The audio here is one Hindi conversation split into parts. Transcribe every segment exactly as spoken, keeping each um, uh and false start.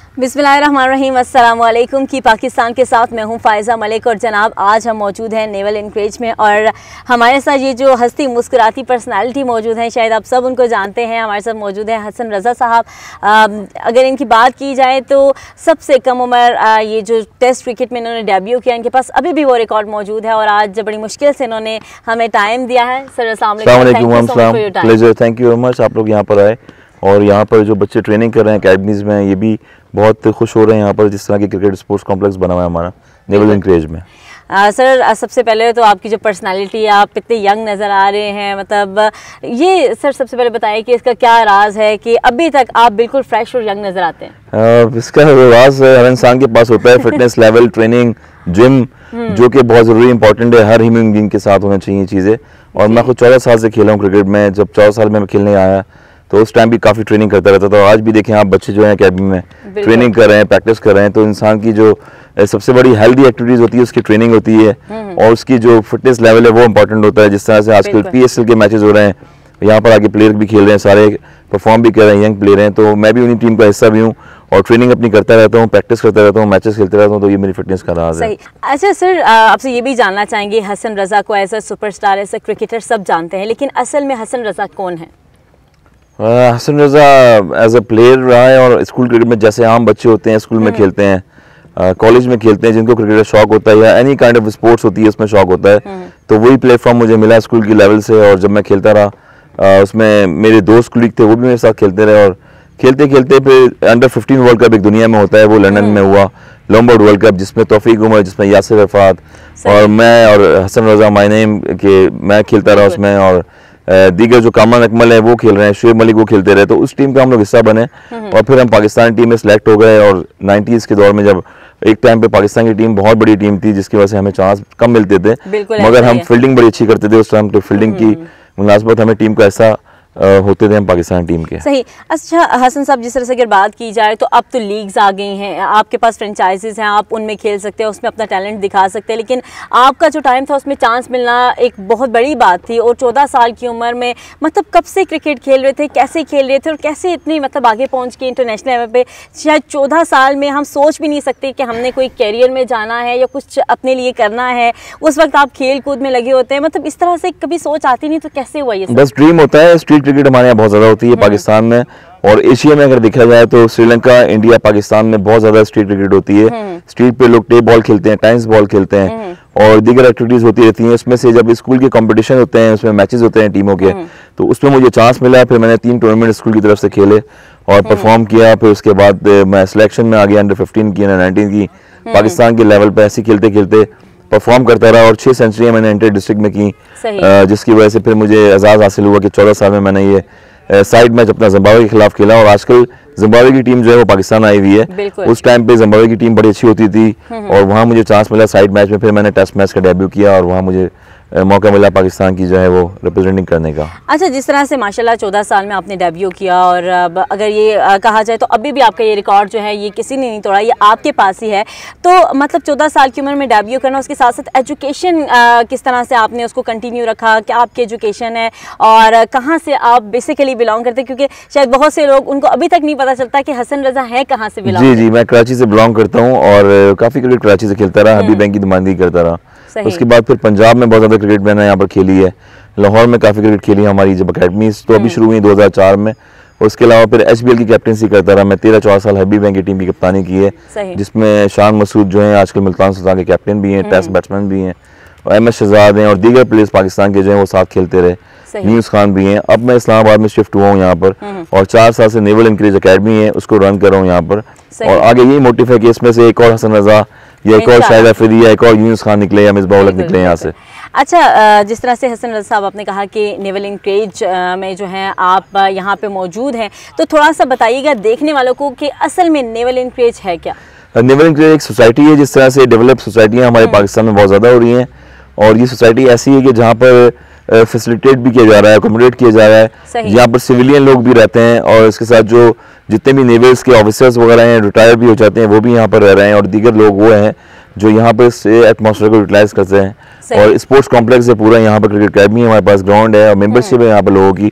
बिस्मिल्लाहिर्रहमानिर्रहीम, अस्सलाम वालेकुम की पाकिस्तान के साथ मैं हूं फ़ाइज़ा मलिक। और जनाब आज हम मौजूद हैं नेवल इंकरेज में और हमारे साथ ये जो हस्ती मुस्कुराती पर्सनालिटी मौजूद हैं, शायद आप सब उनको जानते हैं। हमारे साथ मौजूद हैं हसन रज़ा साहब। अगर इनकी बात की जाए तो सबसे कम उम्र ये जो टेस्ट क्रिकेट में इन्होंने डेब्यू किया, इनके पास अभी भी वो रिकॉर्ड मौजूद है और आज बड़ी मुश्किल से इन्होंने हमें टाइम दिया है। सर अस्सलाम वालेकुम, थैंक यू वेरी मच, आप लोग यहाँ पर आए और यहाँ पर जो बच्चे ट्रेनिंग कर रहे हैं अकेडमीज़ में, ये भी बहुत खुश हो रहे हैं यहाँ पर जिस तरह के क्रिकेट स्पोर्ट्स कॉम्प्लेक्स बना हुआ है हमारा नेवल इंकरेज में। आ, सर आ, सबसे पहले तो आपकी जो पर्सनालिटी है, आप इतने यंग नज़र आ रहे हैं, मतलब ये सर सबसे पहले बताइए कि इसका क्या राज है कि अभी तक आप बिल्कुल फ्रेश और यंग नज़र आते हैं? आ, इसका राज हर इंसान के पास होता है फिटनेस लेवल, ट्रेनिंग, जिम, जो कि बहुत ज़रूरी इंपॉर्टेंट है, हर ह्यूमन बीइंग के साथ होना चाहिए चीज़ें। और मैं खुद चौदह साल से खेला हूँ क्रिकेट में। जब चौदह साल में मैं खेलने आया तो उस टाइम भी काफ़ी ट्रेनिंग करता रहता था। आज भी देखें आप, बच्चे जो हैं अकेडमी में ट्रेनिंग कर रहे हैं, प्रैक्टिस कर रहे हैं, तो इंसान की जो सबसे बड़ी हेल्दी एक्टिविटीज़ होती है उसकी ट्रेनिंग होती है और उसकी जो फिटनेस लेवल है वो इंपॉर्टेंट होता है। जिस तरह से आजकल पी एस एल के मैचेस हो रहे हैं, यहाँ पर आगे प्लेयर भी खेल रहे हैं, सारे परफॉर्म भी कर रहे हैं, यंग प्लेयर हैं, तो मैं भी उन्हीं टीम का हिस्सा भी हूँ और ट्रेनिंग अपनी करता रहता हूँ, प्रैक्टिस करता रहता हूँ, मैचेस खेलते रहता हूँ, तो ये मेरी फिटनेस का राज है। अच्छा सर, आपसे ये भी जानना चाहेंगे, हसन रज़ा को as a superstar, as a cricketer सब जानते हैं, लेकिन असल में हसन रज़ा कौन है? हसन रज़ा एज अ प्लेयर रहा है और स्कूल क्रिकेट में जैसे आम बच्चे होते हैं स्कूल में खेलते हैं, कॉलेज में खेलते हैं, जिनको क्रिकेट का शौक होता है या एनी काइंड ऑफ स्पोर्ट्स होती है उसमें शौक होता है, तो वही प्लेटफॉर्म मुझे मिला स्कूल की लेवल से। और जब मैं खेलता रहा उसमें मेरे दोस्त कुलीग थे, वो भी मेरे साथ खेलते रहे और खेलते खेलते फिर अंडर फिफ्टीन वर्ल्ड कप एक दुनिया में होता है, वो लंदन में हुआ, लोम्बार्ड वर्ल्ड कप, जिसमें तौफीक उमर, जिसमें यासिर अरफात और मैं और हसन रज़ा माय नेम के मैं खेलता रहा उसमें, और दीगर जो कामन अकमल है वो खेल रहे हैं, शुएब मलिक वो खेलते रहे, तो उस टीम का हम लोग हिस्सा बने और फिर हम पाकिस्तान टीम में सिलेक्ट हो गए। और नाइन्टीज़ के दौर में जब एक टाइम पे पाकिस्तान की टीम बहुत बड़ी टीम थी जिसकी वजह से हमें चांस कम मिलते थे, मगर हम फील्डिंग बड़ी अच्छी करते थे उस टाइम, तो फील्डिंग की मुनासिबत हमें टीम का हिस्सा होते थे हम पाकिस्तान टीम के। सही। अच्छा हसन साहब, जिस तरह से अगर बात की जाए तो अब तो लीग्स आ गई हैं, आपके पास फ्रेंचाइजीज हैं, आप उनमें खेल सकते हैं, उसमें अपना टैलेंट दिखा सकते हैं, लेकिन आपका जो टाइम था उसमें चांस मिलना एक बहुत बड़ी बात थी। और चौदह साल की उम्र में मतलब कब से क्रिकेट खेल रहे थे, कैसे खेल रहे थे और कैसे इतनी मतलब आगे पहुँच के इंटरनेशनल लेवल पे? शायद चौदह साल में हम सोच भी नहीं सकते कि हमने कोई कैरियर में जाना है या कुछ अपने लिए करना है, उस वक्त आप खेल कूद में लगे होते हैं, मतलब इस तरह से कभी सोच आती नहीं, तो कैसे हुआ ये? बस ड्रीम होता है। स्ट्रीट क्रिकेट हमारे यहाँ बहुत ज़्यादा होती है पाकिस्तान में और एशिया में अगर देखा जाए तो श्रीलंका, इंडिया, पाकिस्तान में बहुत ज़्यादा स्ट्रीट क्रिकेट होती है। स्ट्रीट पे लोग टेप बॉल खेलते हैं, टेनिस बॉल खेलते हैं और दीगर एक्टिविटीज़ होती रहती हैं। उसमें से जब स्कूल के कंपटीशन होते हैं, उसमें मैचेस होते हैं टीमों के, तो उसमें मुझे चांस मिला। फिर मैंने तीन टूर्नामेंट स्कूल की तरफ से खेले और परफॉर्म किया। फिर उसके बाद मैं सिलेक्शन में आ गया, अंडर फिफ्टीन की, अंडर नाइनटीन की, पाकिस्तान के लेवल पर ऐसे खेलते खेलते परफॉर्म करता रहा और छह सेंचुरियाँ मैंने इंटर डिस्ट्रिक्ट में की, जिसकी वजह से फिर मुझे एजाज़ हासिल हुआ कि चौदह साल में मैंने ये साइड मैच अपना जिम्बाब्वे के खिलाफ खेला। और आजकल जिम्बाब्वे की टीम जो है वो पाकिस्तान आई हुई है, उस टाइम पे जिम्बाब्वे की टीम बड़ी अच्छी होती थी और वहाँ मुझे चांस मिला साइड मैच में, फिर मैंने टेस्ट मैच का डेब्यू किया और वहाँ मुझे मौका मिला पाकिस्तान की जो है वो रिप्रेजेंटिंग करने का। अच्छा, जिस तरह से माशाल्लाह चौदह साल में आपने डेब्यू किया और अगर ये कहा जाए तो अभी भी आपका ये रिकॉर्ड जो है ये किसी ने नहीं तोड़ा, ये आपके पास ही है, तो मतलब चौदह साल की उम्र में डेब्यू करना, उसके साथ साथ एजुकेशन किस तरह से आपने उसको कंटिन्यू रखा, क्या आपकी एजुकेशन है और कहाँ से आप बेसिकली बिलोंग करते हैं? क्योंकि शायद बहुत से लोग, उनको अभी तक नहीं पता चलता कि हसन रज़ा है कहाँ से बिलोंग। जी जी, मैं कराची से बिलोंग करता हूँ और काफ़ी क्रिकेट कराची से खेलता रहा, हबीब बैंक की नुमाइंदगी करता रहा। उसके बाद फिर पंजाब में बहुत ज़्यादा क्रिकेट मैंने यहाँ पर खेली है, लाहौर में काफ़ी क्रिकेट खेली है हमारी जब अकेडमी तो अभी शुरू हुई दो हज़ार चार में। उसके अलावा फिर एच बी एल की कैप्टनसी करता रहा मैं, तेरह चौदह साल हबीब बैंक की टीम की कप्तानी की है, जिसमें शान मसूद जो हैं आजकल मुल्तान सुल्तान के कैप्टन भी हैं, टेस्ट बैट्समैन भी हैं, और एम एस शहजाद हैं और दीगर प्लेयर्स पाकिस्तान के जो हैं वो साथ खेलते रहे, न्यूज़ खान भी हैं। अब मैं इस्लामाबाद में शिफ्ट हुआ हूँ यहाँ पर और चार साल से नेवल इंकरेज अकेडमी है उसको रन कर रहा हूँ यहाँ पर, और आगे यही मोटिव है कि इसमें से एक और हसन रज़ा या एक और शाहिद अफरीदी या एक और यूनुस खान निकले या मिसबाह उल हक निकले यहाँ से। अच्छा, जिस तरह से हसन रज़ा साहब आपने कहा कि नेवल इंकरेज में जो है आप यहाँ पे मौजूद हैं, तो थोड़ा सा बताइएगा देखने वालों को कि असल में नेवल इंकरेज है क्या? नेवल इंकरेज एक सोसाइटी है, जिस तरह से डेवलप सोसाइटियाँ हमारे पाकिस्तान में बहुत ज़्यादा हो रही हैं और ये सोसाइटी ऐसी है कि जहाँ पर फैसिलिटेट भी किया जा रहा है, अकोमोडेट किया जा रहा है, यहाँ पर सिविलियन लोग भी रहते हैं और इसके साथ जो जितने भी नेवल्स के ऑफिसर्स वगैरह हैं, रिटायर भी हो जाते हैं, वो भी यहाँ पर रह रहे हैं और दीगर लोग वो हैं जो यहाँ पर इस एटमॉस्फेयर को यूटिलाइज करते हैं। और स्पोर्ट्स कॉम्प्लेक्स है पूरा, यहाँ पर क्रिकेट अकेडमी है, हमारे पास ग्राउंड है और मेंबरशिप है यहाँ पर लोगों की,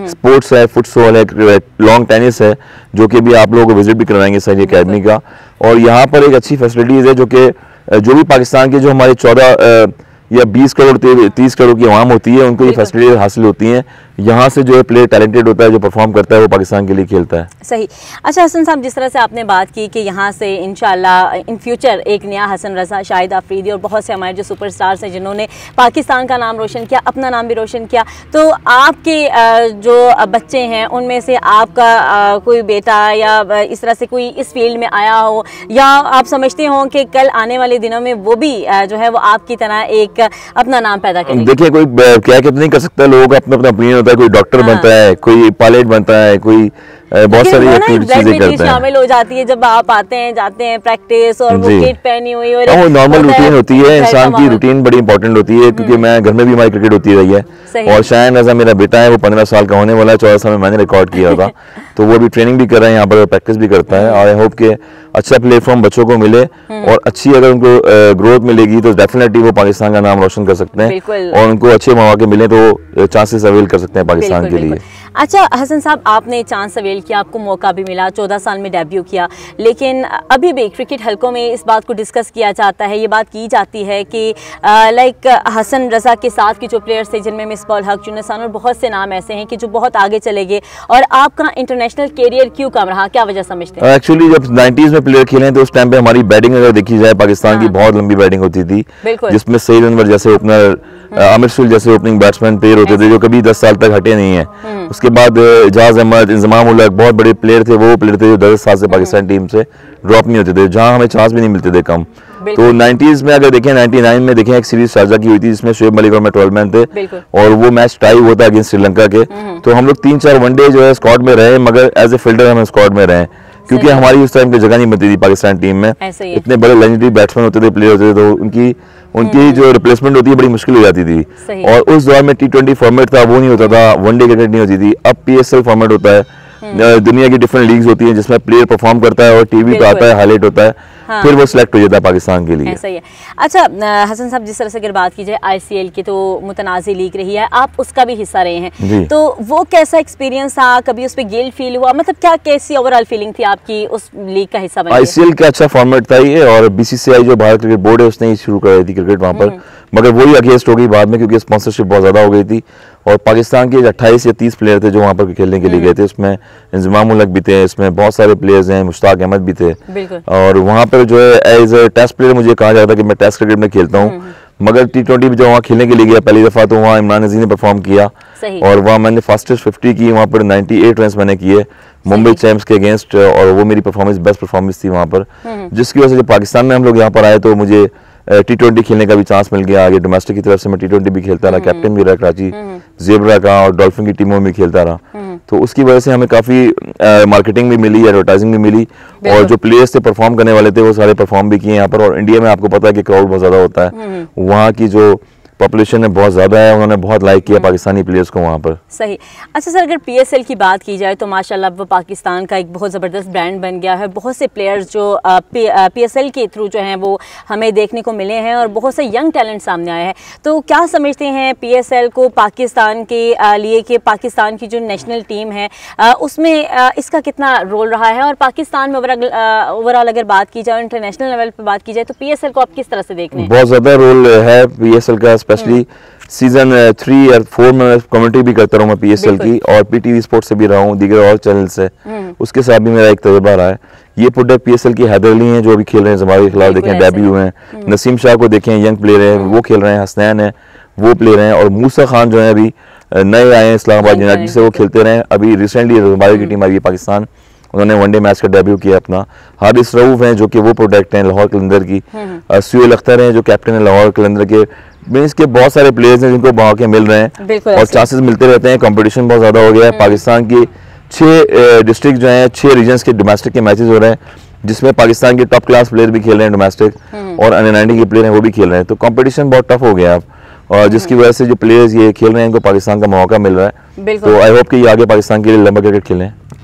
स्पोर्ट्स है, फुटसॉल है, लॉन्ग टेनिस है, जो कि भी आप लोगों को विजिट भी करवाएंगे सारी एकेडमी का। और यहाँ पर एक अच्छी फैसिलिटीज़ है जो कि जो भी पाकिस्तान के जो हमारे चौदह या बीस करोड़ तीस करोड़ की आवाम होती है उनको ये फैसिलिटी हासिल होती हैं। यहाँ से जो है प्लेयर टैलेंटेड होता है, जो परफॉर्म करता है वो पाकिस्तान के लिए खेलता है। सही। अच्छा हसन साहब, जिस तरह से आपने बात की कि यहाँ से इंशाल्लाह इन फ्यूचर एक नया हसन रज़ा, शाहिद आफरीदी और बहुत से हमारे जो सुपरस्टार्स हैं जिन्होंने पाकिस्तान का नाम रोशन किया, अपना नाम भी रोशन किया, तो आपके जो बच्चे हैं उनमें से आपका कोई बेटा या इस तरह से कोई इस फील्ड में आया हो, या आप समझते हो कि कल आने वाले दिनों में वो भी जो है वो आपकी तरह एक अपना नाम पैदा करेंगे? देखिए, कोई क्या क्या नहीं कर सकता, लोगों का अपना अपना ओपिनियन होता है। कोई डॉक्टर हाँ। बनता है, कोई पायलट बनता है, कोई बहुत सारी चीजें करते हैं। शामिल हो जाती है जब आप आते हैं जाते हैं प्रैक्टिस, और वो किट पहनी हुई और वो नॉर्मल रूटीन होती है। इंसान की रूटीन बड़ी इंपॉर्टेंट होती है, क्योंकि मैं घर में भी हमारी क्रिकेट होती रही है। और शायद रज़ा मेरा बेटा है, वो पंद्रह साल का होने वाला है, चौदह साल में मैंने रिकॉर्ड किया था। तो वो भी ट्रेनिंग भी कर रहा है यहाँ पर, प्रैक्टिस भी करता है। और आई होप के अच्छा प्लेटफॉर्म बच्चों को मिले और अच्छी अगर उनको ग्रोथ मिलेगी तो डेफिनेटली वो पाकिस्तान का नाम रोशन कर सकते हैं, और उनको अच्छे मौके मिले तो चांसेस अवेल कर सकते हैं पाकिस्तान के लिए। अच्छा हसन साहब, आपने चांस अवेल किया, आपको मौका भी मिला, चौदह साल में डेब्यू किया, लेकिन अभी भी क्रिकेट हलकों में इस बात को डिस्कस किया जाता है, ये बात की जाती है कि लाइक हसन रज़ा के साथ के जो प्लेयर्स थे जिनमें मिसबाह हक, जुनसान और बहुत से नाम ऐसे हैं कि जो बहुत आगे चले गए, और आपका इंटरनेशनल कैरियर क्यों कम रहा, क्या वजह समझते हैं? एक्चुअली जब नाइंटीज़ में प्लेयर खेले तो उस टाइम पे हमारी बैटिंग अगर देखी जाए पाकिस्तान हाँ। की बहुत लंबी बैटिंग होती थी, जिसमें सईद अनवर जैसे ओपनर, आमिर सुल जैसे ओपनिंग बैट्समैन प्लेयर होते थे जो कभी दस साल तक हटे नहीं है। उसके बाद जहाज अहमद, इंजमाम उल हक बहुत बड़े प्लेयर थे, वो प्लेयर थे जो दस साल से पाकिस्तान टीम से ड्रॉप नहीं होते थे, जहां हमें चांस भी नहीं मिलते थे कम। तो नाइंटीज़ में अगर देखें, नाइंटी नाइन में देखें, एक सीरीज शारजा की हुई थी जिसमें शुएब मलिक और मैं ट्वेल्व मैन थे, और वो मैच टाई हुआ था अगेंस्ट श्रीलंका के। तो हम लोग तीन चार वनडे जो है स्क्वाड में रहे, मगर एज ए फील्डर हम स्क्वाड में रहे, क्योंकि हमारी उस टाइम पे जगह नहीं बनती थी पाकिस्तान टीम में। इतने बड़े लेजेंडरी बैट्समैन होते थे, प्लेयर होते थे, तो उनकी उनकी जो रिप्लेसमेंट होती है बड़ी मुश्किल हो जाती थी। और उस दौर में टी ट्वेंटी फॉर्मेट था, वो नहीं होता था, वनडे क्रिकेट नहीं होती थी। अब पी एस एल फॉर्मेट होता है, दुनिया की डिफरेंट लीग्स होती हैं जिसमें प्लेयर परफॉर्म करता है और टीवी पे आता है, हाईलाइट होता है, हाँ। फिर वो सिलेक्ट हो जाता है पाकिस्तान के लिए। ऐसा ही है। अच्छा हसन साहब, जिस तरह से अगर बात की जाए आईसीएल की, तो मुतनाज़ी लीग रही है, आप उसका भी हिस्सा रहे हैं, तो वो कैसा एक्सपीरियंस था? कभी उस पर गिल्ट फील हुआ? मतलब क्या कैसी ओवरऑल फीलिंग थी आपकी उस लीग का हिस्सा बनके? आईसीएल का अच्छा फॉर्मेट था ये, और बीसीसीआई जो भारत क्रिकेट बोर्ड है उसने ही शुरू कराई थी क्रिकेट वहाँ पर, मगर वही अगेंस्ट हो गई बाद में, क्योंकि स्पॉन्सरशिप बहुत ज्यादा हो गई थी। और पाकिस्तान के अट्ठाईस या तीस प्लेयर थे जो वहाँ पर खेलने के लिए गए थे, उसमें इंजमाम उल हक भी थे, इसमें बहुत सारे प्लेयर्स हैं, मुश्ताक अहमद भी थे। और वहाँ पर जो है एज ए टेस्ट प्लेयर मुझे कहा जाता कि मैं टेस्ट क्रिकेट में खेलता हूँ, मगर टी ट्वेंटी भी जब वहाँ खेलने के लिए गया पहली दफा, तो वहाँ इमरान नजीर ने परफॉर्म किया, और वहाँ मैंने फास्टेस्ट फिफ्टी की, वहाँ पर अट्ठानवे रन मैंने किए मुंबई चैंप्स के अगेंस्ट, और वो मेरी परफॉर्मेंस बेस्ट परफॉर्मेंस थी वहाँ पर, जिसकी वजह से जब पाकिस्तान में हम लोग यहाँ पर आए तो मुझे टी ट्वेंटी खेलने का भी चांस मिल गया। आगे डोमेस्टिक की तरफ से मैं टी ट्वेंटी भी खेलता रहा, कैप्टन भी रहा कराची जेबरा का, और डॉल्फिन की टीमों में खेलता रहा। तो उसकी वजह से हमें काफ़ी मार्केटिंग भी मिली, एडवर्टाइजिंग भी मिली, और जो प्लेयर्स थे परफॉर्म करने वाले थे वो सारे परफॉर्म भी किए यहाँ पर। और इंडिया में आपको पता है कि क्राउड बहुत ज़्यादा होता है, वहाँ की जो पॉपुलेशन है बहुत ज़्यादा है, उन्होंने बहुत लाइक किया पाकिस्तानी प्लेयर्स को वहाँ पर। सही। अच्छा सर, अगर पीएसएल की बात की जाए तो माशाल्लाह वो पाकिस्तान का एक बहुत ज़बरदस्त ब्रांड बन गया है। बहुत से प्लेयर्स जो पीएसएल के थ्रू जो हैं वो हमें देखने को मिले हैं, और बहुत से यंग टैलेंट सामने आए हैं। तो क्या समझते हैं पीएसएल को पाकिस्तान के लिए, कि पाकिस्तान की जो नेशनल टीम है उसमें इसका कितना रोल रहा है, और पाकिस्तान में ओवरऑल अगर बात की जाए, इंटरनेशनल लेवल पर बात की जाए, तो पीएसएल को आप किस तरह से देख रहे हैं? बहुत ज़्यादा रोल है पीएसएल का, स्पेशली सीजन थ्री या फोर में कमेंट्री भी करता रहा मैं पीएसएल की, और पीटीवी स्पोर्ट्स से भी रहा हूँ, दीगर और चैनल से, उसके साथ भी मेरा एक तजुर्बा रहा है। ये प्रोडक्ट पीएसएल की हैदर अली हैं जो अभी खेल रहे हैं ज़मारे के खिलाफ, देखें डेब्यू हैं, नसीम शाह को देखें, यंग प्लेयर हैं, वो खेल रहे हैं, हसनैन है वो प्लेयर हैं, और मूसा खान जो है अभी नए आए हैं इस्लामाबाद यूनाइटेड से, वो खेलते रहे। अभी रिसेंटली ज़मारे की टीम आई है पाकिस्तान, उन्होंने वनडे मैच का डेब्यू किया अपना। हारिस रऊफ हैं जो कि वो प्रोडक्ट हैं लाहौर कलंदर की, सुहेल अख्तर हैं जो कैप्टन है लाहौर कलंदर के। मीन्स के बहुत सारे प्लेयर्स हैं जिनको मौके मिल रहे हैं और चांसेस मिलते रहते हैं। कंपटीशन बहुत ज़्यादा हो गया है। पाकिस्तान की छः डिस्ट्रिक्ट जो हैं, छः रीजन्स के डोमेस्टिक के मैचेस हो रहे हैं, जिसमें पाकिस्तान के टॉप क्लास प्लेयर भी खेल रहे हैं डोमेस्टिक, और अंडर नाइनटीन के प्लेयर हैं वो भी खेल रहे हैं। तो कंपटीशन बहुत टफ हो गया अब, और जिसकी वजह से जो प्लेयर्स ये खेल रहे हैं इनको पाकिस्तान का मौका मिल रहा है। तो आई होप कि ये आगे पाकिस्तान के लिए लंबा क्रिकेट खेलें।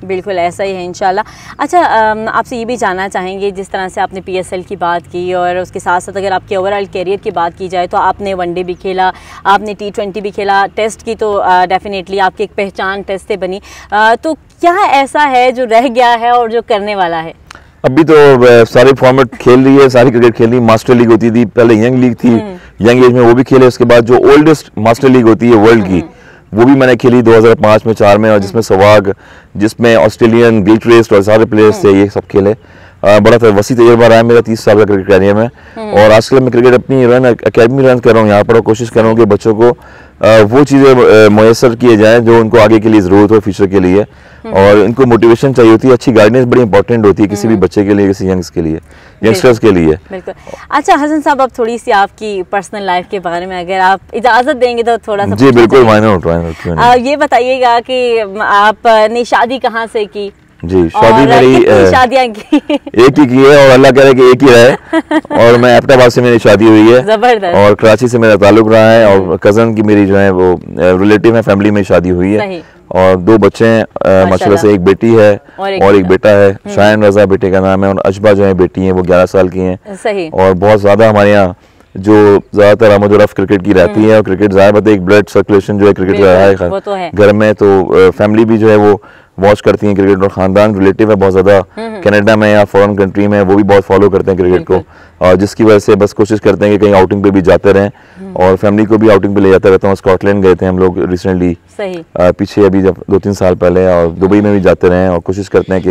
बिल्कुल ऐसा ही है इंशाल्लाह। अच्छा, आपसे ये भी जानना चाहेंगे, जिस तरह से आपने पीएसएल की बात की और उसके साथ साथ अगर आपके ओवरऑल कैरियर की बात की जाए तो आपने वनडे भी खेला, आपने टी ट्वेंटी भी खेला, टेस्ट की तो डेफिनेटली आपकी एक पहचान टेस्ट से बनी, आ, तो क्या ऐसा है जो रह गया है और जो करने वाला है? अभी तो सारे फॉर्मेट खेल रही है, सारी क्रिकेट खेल रही है। मास्टर लीग होती थी पहले, यंग लीग थी, यंग एज में वो भी खेले। उसके बाद जो ओल्डेस्ट मास्टर लीग होती है वर्ल्ड की, वो भी मैंने खेली दो हज़ार पाँच में, चार में, और जिसमें सहवाग, जिसमें ऑस्ट्रेलियन, गिलक्रिस्ट और सारे प्लेयर्स थे, ये सब खेले। आ, बड़ा था, वसी तजुर्बा रहा है मेरा तीस साल का क्रिकेट कैरियर में। और आजकल मैं क्रिकेट अपनी रन अकेडमी रन कर रहा हूँ यहाँ पर, और कोशिश कर रहा हूँ कि बच्चों को आ, वो चीज़ें मुयसर किए जाएँ जो उनको आगे के लिए ज़रूरत हो, फ्यूचर के लिए, और इनको मोटिवेशन चाहिए होती है। अच्छी गाइडेंस बड़ी इंपॉर्टेंट होती है किसी भी बच्चे के लिए, किसी यंग्स के लिए, यंगस्टर्स के लिए। बिल्कुल। अच्छा हसन साहब, अब थोड़ी सी आपकी पर्सनल लाइफ के बारे में अगर आप इजाज़त देंगे तो थोड़ा सा। जी बिल्कुल, व्हाई नॉट। ये बताइएगा कि आपने शादी कहाँ से की? जी, शादी मेरी शादियाँ की एक ही की है, और अल्लाह करे कि एक ही रहे। और मैं एबटाबाद से मेरी शादी हुई है, जबरदस्त, और कराची से मेरा ताल्लुक रहा है, और कज़न की मेरी जो है वो रिलेटिव है, फैमिली में शादी हुई है, और दो बच्चे हैं माशाल्लाह से, एक बेटी है और एक, और एक बेटा है। शायन रज़ा बेटे का नाम है, और अजबा जो है बेटी है, वो ग्यारह साल की हैं। सही। और बहुत ज़्यादा हमारे यहाँ जो ज़्यादातर आमद-ओ-रफ़्त क्रिकेट की रहती है, और क्रिकेट ज़ाहिर बात है एक ब्लड सर्कुलेशन जो है क्रिकेट का रहा है घर में, तो फैमिली भी जो है वो वॉच करती हैं क्रिकेट, और ख़ानदान रिलेटिव है बहुत ज़्यादा कनाडा में या फॉरेन कंट्री में, वो भी बहुत फॉलो करते हैं क्रिकेट को, और जिसकी वजह से बस कोशिश करते हैं कि कहीं आउटिंग पे भी जाते रहें, और फैमिली को भी आउटिंग पे ले जाते रहता हूँ। स्कॉटलैंड गए थे हम लोग रिसेंटली, पीछे अभी जब दो तीन साल पहले, और दुबई में भी जाते रहे, और कोशिश करते हैं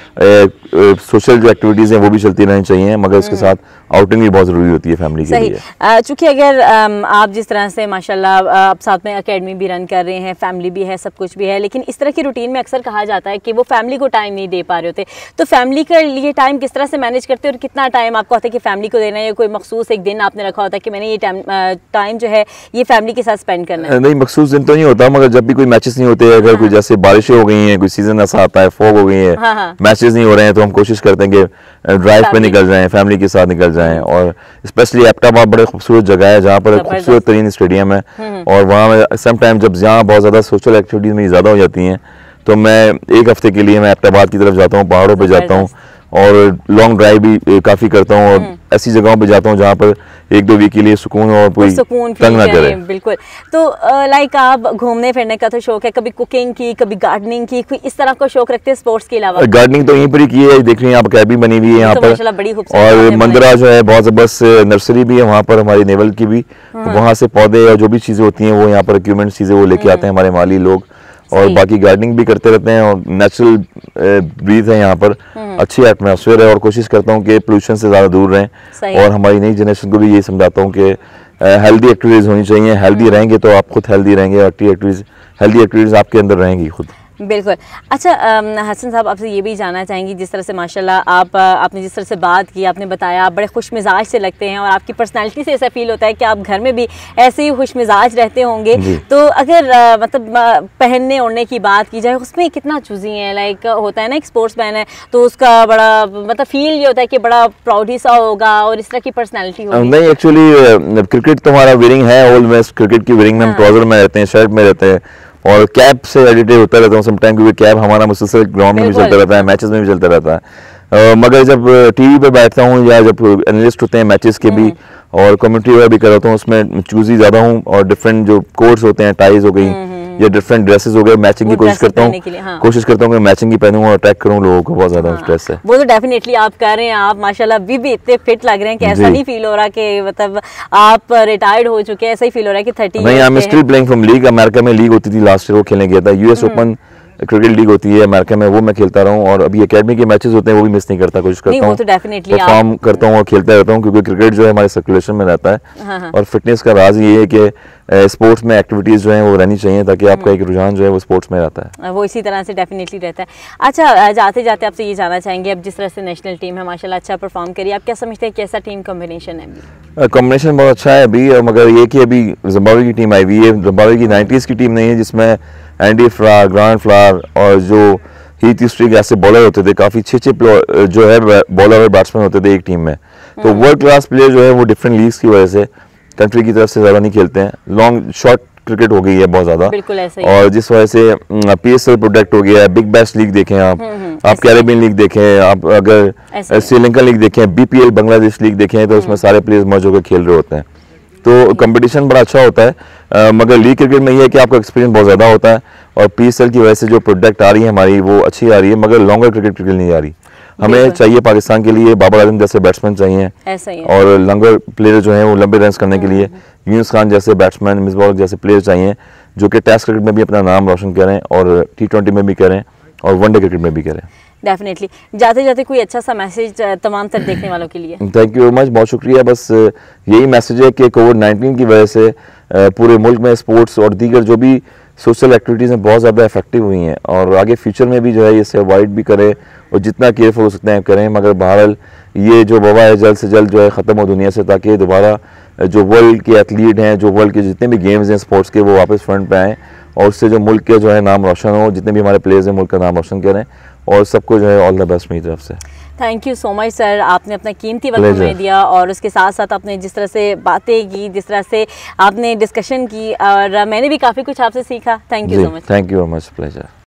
कि सोशल जो एक्टिविटीज़ हैं वो भी चलती रहनी चाहिए, मगर उसके साथ आउटिंग भी बहुत ज़रूरी होती है फैमिली के लिए। चूँकि अगर आप जिस तरह से माशाल्लाह आप साथ में अकेडमी भी रन कर रहे हैं, फैमिली भी है, सब कुछ भी है, लेकिन इस तरह की रूटीन में अक्सर कहा जाता है कि वो फैमिली को टाइम नहीं दे पा रहे होते, तो फैमिली के लिए टाइम किस तरह से मैनेज करते हैं, और कितना टाइम आपको होता है कि फैमिली को देना है, या कोई मखसूस एक दिन आपने रखा होता है कि मैंने ये टाइम टाइम जो है ये फैमिली के साथ स्पेंड करना है? नहीं, मखसूस दिन तो नहीं होता, मगर जब भी कोई मैचेस नहीं होते, अगर कोई जैसे बारिशें हो गई हैं, कोई सीजन ऐसा आता है, फॉग हो गई है, मैचेस नहीं हो रहे हैं, तो हम कोशिश करते हैं कि ड्राइव पे निकल जाएं, फैमिली के साथ निकल जाएं। और स्पेशली एबटाबाद बड़े खूबसूरत जगह है जहाँ पर खूबसूरत तरीन स्टेडियम है, और वहाँ सम टाइम जब जहाँ बहुत ज़्यादा सोशल एक्टिविटीज़ मेरी ज़्यादा हो जाती हैं, तो मैं एक हफ्ते के लिए मैं एबटाबाद की तरफ जाता हूँ, पहाड़ों पे जाता हूँ, और लॉन्ग ड्राइव भी काफ़ी करता हूँ, और ऐसी जगहों पे जाता हूँ जहाँ पर एक दो वीक के लिए सुकून और कोई तंग ना करे। बिल्कुल। तो लाइक आप घूमने फिरने का तो शौक है, कभी कुकिंग की, कभी गार्डनिंग की, कोई इस तरह का शौक रखते हैं स्पोर्ट्स के अलावा? गार्डनिंग तो यहीं पर ही की है, देख रही हैं आप, अकेडमी बनी हुई है यहाँ पर, बड़ी और मंदरा जो है बहुत जबरदस्त नर्सरी भी है वहाँ पर, हमारी नेवल की भी, वहाँ से पौधे और जो भी चीज़ें होती हैं वो यहाँ पर इक्विपमेंट चीज़ें वो लेके आते हैं हमारे माली लोग, और बाकी गार्डनिंग भी करते रहते हैं, और नेचुरल ब्रीथ है यहाँ पर, अच्छी एटमॉस्फेयर है, और कोशिश करता हूँ कि पोल्यूशन से ज़्यादा दूर रहें, और हमारी नई जनरेशन को भी ये समझाता हूँ कि हेल्दी एक्टिविटीज़ होनी चाहिए। हेल्दी रहेंगे तो आप खुद हेल्दी रहेंगे, और एक्टिविटीज़ हेल्दी एक्टिविटीज़ आपके अंदर रहेंगी खुद। बिल्कुल। अच्छा हसन साहब, आपसे ये भी जानना चाहेंगी, जिस तरह से माशाल्लाह आप आपने जिस तरह से बात की, आपने बताया आप बड़े खुश मिजाज से लगते हैं, और आपकी पर्सनालिटी से ऐसा फील होता है कि आप घर में भी ऐसे ही खुश मिजाज रहते होंगे, तो अगर आ, मतलब पहनने ओढ़ने की बात की जाए, उसमें कितना चूजी है, लाइक होता है ना एक स्पोर्ट्स मैन है तो उसका बड़ा मतलब फील ये होता है कि बड़ा प्राउड ही सा होगा, और इस तरह की पर्सनैलिटी होगी? नहीं, एक्चुअली क्रिकेट तो हमारा वियरिंग है, ऑलवेज क्रिकेट की वियरिंग में हम ट्राउजर में रहते हैं, शर्ट में रहते हैं, और कैप से एडिटेड होता रहता हूँ सम टाइम, क्योंकि कैप हमारा मुसलसल ग्राउंड में भी चलता रहता है, मैचेस में भी चलता रहता है। uh, मगर जब टीवी पे बैठता हूँ, या जब एनालिस्ट होते हैं मैचेस के भी, और कमेंट्री वगैरह भी कराता हूँ, उसमें चूजी ज़्यादा हूँ, और डिफरेंट जो कोट्स होते हैं, टाइज हो गई, या डिफरेंट ड्रेसेस हो गए, मैचिंग की कोशिश करता हूँ, हाँ। कोशिश करता हूँ कि मैचिंग की पहनूं और अटैक करूँ लोगों को, बहुत ज़्यादा स्ट्रेस है। वो तो डेफिनेटली आप कर रहे हैं, आप माशाल्लाह अभी भी इतने फिट लग रहे हैं कि ऐसा नहीं फील हो रहा कि मतलब आप रिटायर्ड हो चुके हैं, ऐसा ही फील हो रहा है कि थर्टी। नहीं, I am still playing from league. America में लीग होती थी, लास्ट ईयर वो खेलने गया था, यूएस ओपन क्रिकेट लीग होती है अमेरिका में, वो मैं खेलता रहा हूँ, और अभी एकेडमी के मैचेस होते हैं वो भी मिस नहीं करता, कोशिश करता हूँ, परफॉर्म करता हूँ और खेलता रहता हूँ, क्योंकि क्रिकेट जो है हमारे सर्कुलेशन में रहता है, हाँ हाँ। और फिटनेस का राज ये है कि स्पोर्ट्स में एक्टिविटीज जो है वो रहनी चाहिए, ताकि आपका एक रुझान जो है वो स्पोर्ट्स में रहता है, वो इसी तरह से डेफिनेटली रहता है। अच्छा, जाते जाते आपसे ये जानना चाहेंगे, अब जिस तरह से नेशनल टीम है माशाल्लाह अच्छा परफॉर्म करिए, आप क्या समझते हैं कैसा टीम कॉम्बिनेशन है? कॉम्बिनेशन बहुत अच्छा है अभी, मगर ये कि अभी जिम्बाब्वे की टीम आई हुई है, जिम्बाब्वे की नाइन्टीज़ की टीम नहीं है, जिसमें एंडी फ्लार, ग्रांड फ्लार और जो हीथ स्ट्रीक ऐसे बॉलर होते थे, काफ़ी अच्छे अच्छे जो है बॉलर और बैट्समैन होते थे एक टीम में, तो वर्ल्ड क्लास प्लेयर जो है वो डिफरेंट लीग्स की वजह से कंट्री की तरफ से ज़्यादा नहीं खेलते हैं, लॉन्ग शॉर्ट क्रिकेट हो गई है बहुत ज्यादा, बिल्कुल ऐसा ही। और जिस वजह से पीएसएल प्रोडक्ट हो गया है, बिग बैश लीग देखें आप, आप कैरेबियन लीग देखें, आप अगर श्रीलंका लीग देखें, बीपीएल बांग्लादेश लीग देखें, तो उसमें सारे प्लेयर्स मौज होकर खेल रहे होते हैं। तो कंपटीशन बड़ा अच्छा होता है, आ, मगर लीग क्रिकेट में ये है कि आपका एक्सपीरियंस बहुत ज़्यादा होता है, और पीएसएल की वजह से जो प्रोडक्ट आ रही है हमारी वो अच्छी आ रही है, मगर लॉन्गर क्रिकेट क्रिकेट नहीं आ रही। हमें चाहिए पाकिस्तान के लिए बाबर आजम जैसे बैट्समैन चाहिए, ऐसा ही है। और लॉन्गर प्लेयर जो हैं वो लंबे रन करने के लिए यूनुस खान जैसे बैट्समैन, मिसबाह जैसे प्लेयर चाहिए, जो कि टेस्ट क्रिकेट में भी अपना नाम रोशन करें और टी ट्वेंटी में भी करें और वनडे क्रिकेट में भी करें। डेफिनेटली। जाते जाते कोई अच्छा सा मैसेज तमाम तर देखने वालों के लिए? थैंक यू वेरी मच, बहुत शुक्रिया। बस यही मैसेज है कि कोविड नाइन्टीन की वजह से पूरे मुल्क में स्पोर्ट्स और दीगर जो भी सोशल एक्टिविटीज़ हैं बहुत ज़्यादा इफेक्टिव हुई हैं, और आगे फ्यूचर में भी जो है इसे अवॉइड भी करें और जितना केयरफुल हो सकते हैं करें, मगर बहरहाल ये जो वबा है जल्द से जल्द जो है ख़त्म हो दुनिया से, ताकि दोबारा जो वर्ल्ड के एथलीट हैं, जो वर्ल्ड के जितने भी गेम्स हैं स्पोर्ट्स के, वो वापस फ्रंट पे आएँ, और उससे जो मुल्क के जो है नाम रोशन हो, जितने भी हमारे प्लेयर्स हैं मुल्क का नाम रोशन करें, और सबको जो है ऑल द बेस्ट मेरी तरफ से। Thank you so much sir, आपने अपना कीमती वक्त हमें दिया, और उसके साथ साथ आपने जिस तरह से बातें की, जिस तरह से आपने डिस्कशन की, और मैंने भी काफ़ी कुछ आपसे सीखा। Thank you so much. Thank you very much, pleasure.